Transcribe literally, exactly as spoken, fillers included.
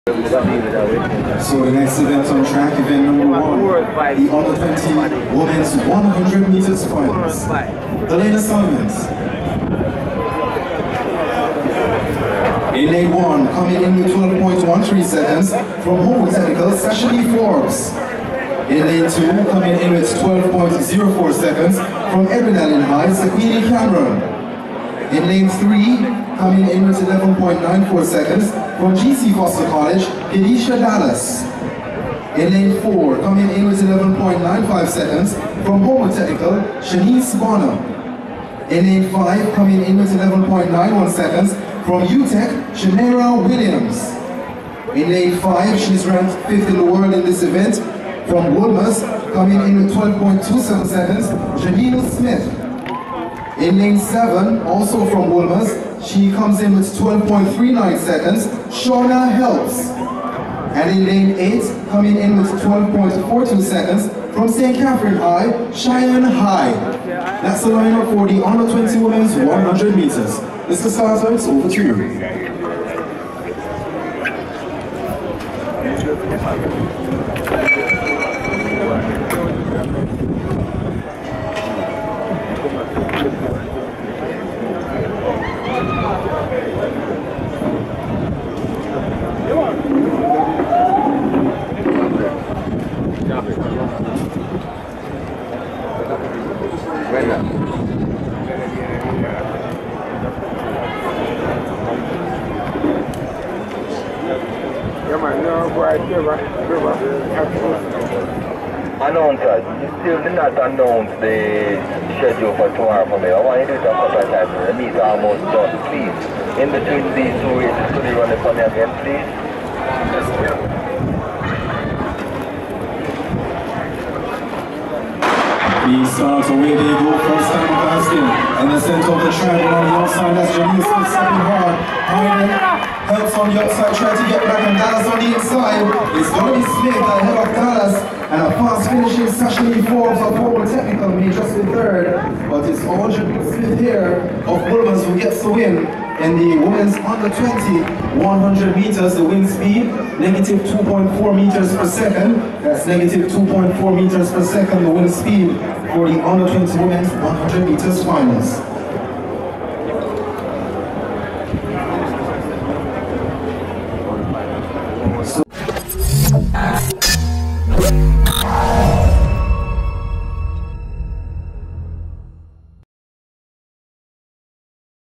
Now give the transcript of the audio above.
So the next event on track, event number one, the under twenty women's one hundred meters finals. The lane assignments. In lane one, coming in with twelve point one three seconds from Homo Technical, Sashali Forbes. In lane two, coming in with twelve point zero four seconds from Edwin Allen High, Sakini Cameron. In lane three, coming in with eleven point nine four seconds from G C Foster College, Kedisha Dallas. In lane four, coming in with eleven point nine five seconds from Homo Technical, Shanice Bonner. In lane five, coming in with eleven point nine one seconds from U Tech, Shanera Williams. In lane five, she's ranked fifth in the world in this event. From Wolmer's, coming in with twelve point two seven seconds, Janine Smith. In lane seven, also from Wolmer's, she comes in with twelve point three nine seconds, Shauna Helps. And in lane eight, coming in with twelve point four two seconds, from Saint Catherine High, Cheyenne High. That's the lineup for the under twenty women's one hundred meters. Mister Sartor, it's over to you. Announcers, you still did not announce the schedule for tomorrow for me. I want you to do it a couple of times. The meet is almost done, please. In between these two races, could you run it for me again, please? He starts away, they go first time passing. In the center of the track, and on the outside, that's Janine Smith stepping hard. Hyman helps on the outside, trying to get back, and Dallas on the inside. It's Donnie Smith ahead of Dallas, and a fast finishing Sashali Forbes of Homo Technical may just in third. But it's Janine Smith here of Wolmer's who gets the win in the women's under twenty one hundred meters. The wind speed, negative two point four meters per second. That's negative two point four meters per second, the wind speed for the under twenty women's one hundred meters finals.